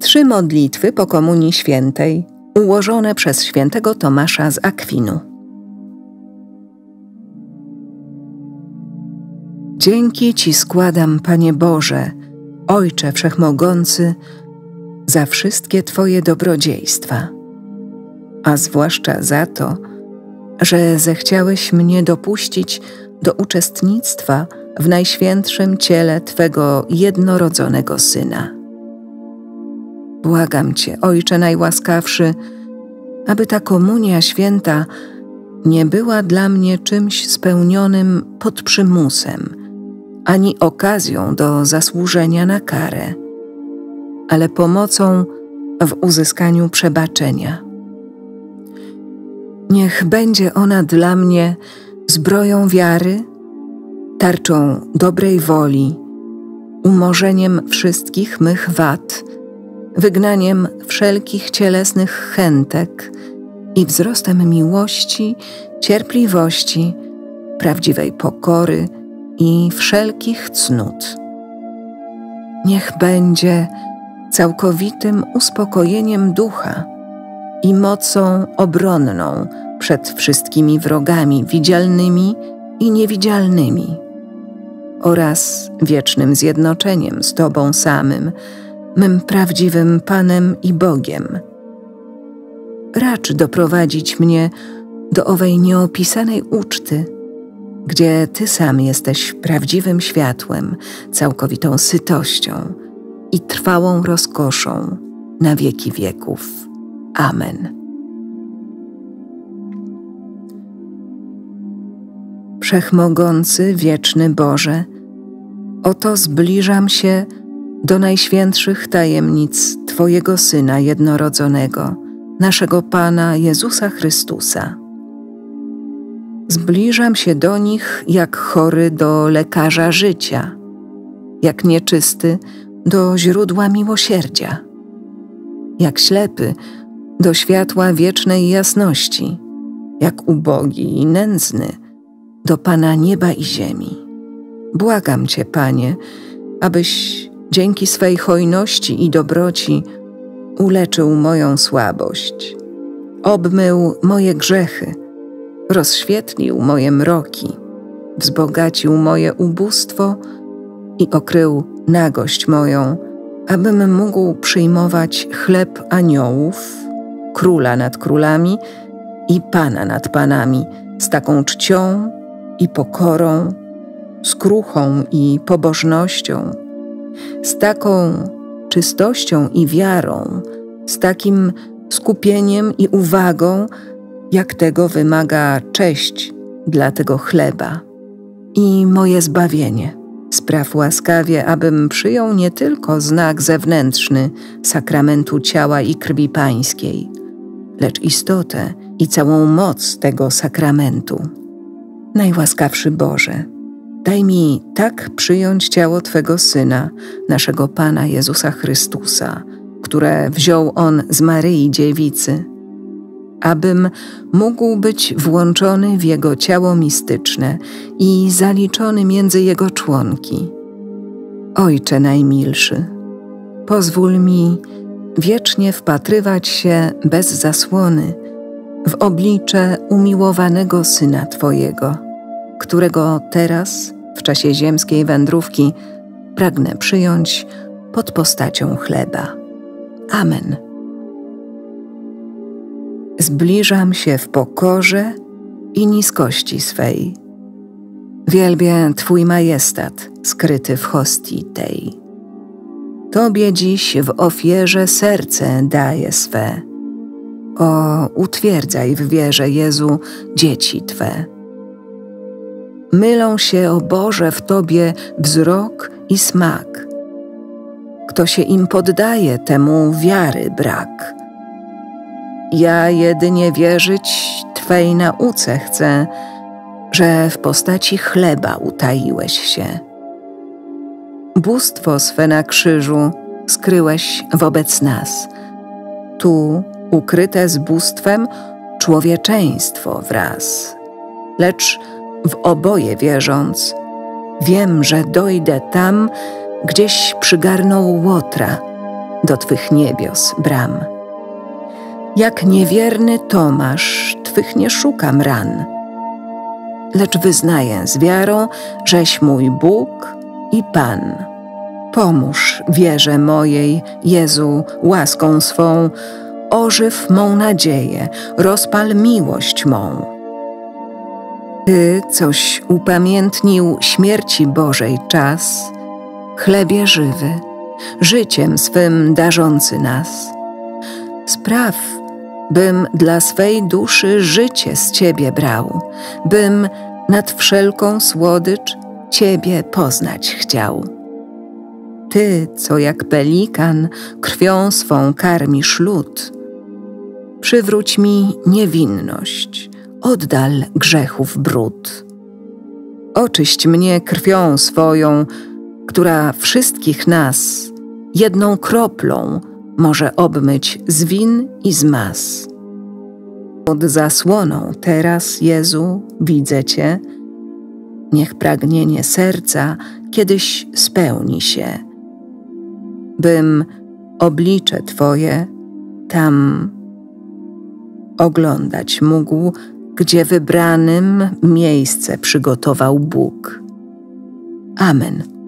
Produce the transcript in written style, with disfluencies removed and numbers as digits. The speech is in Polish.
3 modlitwy po Komunii Świętej, ułożone przez świętego Tomasza z Akwinu. Dzięki Ci składam, Panie Boże, Ojcze Wszechmogący, za wszystkie Twoje dobrodziejstwa, a zwłaszcza za to, że zechciałeś mnie dopuścić do uczestnictwa w najświętszym ciele Twego jednorodzonego Syna. Błagam Cię, Ojcze najłaskawszy, aby ta Komunia Święta nie była dla mnie czymś spełnionym pod przymusem, ani okazją do zasłużenia na karę, ale pomocą w uzyskaniu przebaczenia. Niech będzie ona dla mnie zbroją wiary, tarczą dobrej woli, umorzeniem wszystkich mych wad, wygnaniem wszelkich cielesnych chętek i wzrostem miłości, cierpliwości, prawdziwej pokory i wszelkich cnót. Niech będzie całkowitym uspokojeniem ducha i mocą obronną przed wszystkimi wrogami widzialnymi i niewidzialnymi oraz wiecznym zjednoczeniem z Tobą samym, mym prawdziwym Panem i Bogiem. Racz doprowadzić mnie do owej nieopisanej uczty, gdzie Ty sam jesteś prawdziwym światłem, całkowitą sytością i trwałą rozkoszą na wieki wieków. Amen. Wszechmogący, wieczny Boże, oto zbliżam się do najświętszych tajemnic Twojego Syna jednorodzonego, naszego Pana Jezusa Chrystusa. Zbliżam się do nich jak chory do lekarza życia, jak nieczysty do źródła miłosierdzia, jak ślepy do światła wiecznej jasności, jak ubogi i nędzny do Pana nieba i ziemi. Błagam Cię, Panie, abyś dzięki swej hojności i dobroci uleczył moją słabość, obmył moje grzechy, rozświetlił moje mroki, wzbogacił moje ubóstwo i okrył nagość moją, abym mógł przyjmować chleb aniołów, króla nad królami i Pana nad panami, z taką czcią i pokorą, skruchą i pobożnością, z taką czystością i wiarą, z takim skupieniem i uwagą, jak tego wymaga cześć dla tego chleba. I moje zbawienie spraw łaskawie, abym przyjął nie tylko znak zewnętrzny sakramentu ciała i krwi Pańskiej, lecz istotę i całą moc tego sakramentu. Najłaskawszy Boże, daj mi tak przyjąć ciało Twego Syna, naszego Pana Jezusa Chrystusa, które wziął On z Maryi Dziewicy, abym mógł być włączony w Jego ciało mistyczne i zaliczony między Jego członki. Ojcze najmilszy, pozwól mi wiecznie wpatrywać się bez zasłony w oblicze umiłowanego Syna Twojego, którego teraz, w czasie ziemskiej wędrówki, pragnę przyjąć pod postacią chleba. Amen. Zbliżam się w pokorze i niskości swej. Wielbię Twój majestat skryty w hostii tej. Tobie dziś w ofierze serce daję swe. O, utwierdzaj w wierze, Jezu, dzieci Twe. Mylą się, o Boże, w Tobie wzrok i smak. Kto się im poddaje, temu wiary brak. Ja jedynie wierzyć Twej nauce chcę, że w postaci chleba utaiłeś się. Bóstwo swe na krzyżu skryłeś wobec nas. Tu, ukryte z bóstwem, człowieczeństwo wraz. Lecz w oboje wierząc, wiem, że dojdę tam, gdzieś przygarnął Łotra, do Twych niebios bram. Jak niewierny Tomasz, Twych nie szukam ran, lecz wyznaję z wiarą, żeś mój Bóg i Pan. Pomóż wierze mojej, Jezu, łaską swą, ożyw mą nadzieję, rozpal miłość mą. Ty, coś upamiętnił śmierci Bożej czas, chlebie żywy, życiem swym darzący nas. Spraw, bym dla swej duszy życie z Ciebie brał, bym nad wszelką słodycz Ciebie poznać chciał. Ty, co jak pelikan krwią swą karmisz lud, przywróć mi niewinność, oddal grzechów brud. Oczyść mnie krwią swoją, która wszystkich nas jedną kroplą może obmyć z win i z mas. Pod zasłoną teraz, Jezu, widzę Cię, niech pragnienie serca kiedyś spełni się, bym oblicze Twoje tam oglądać mógł, gdzie wybranym miejsce przygotował Bóg. Amen.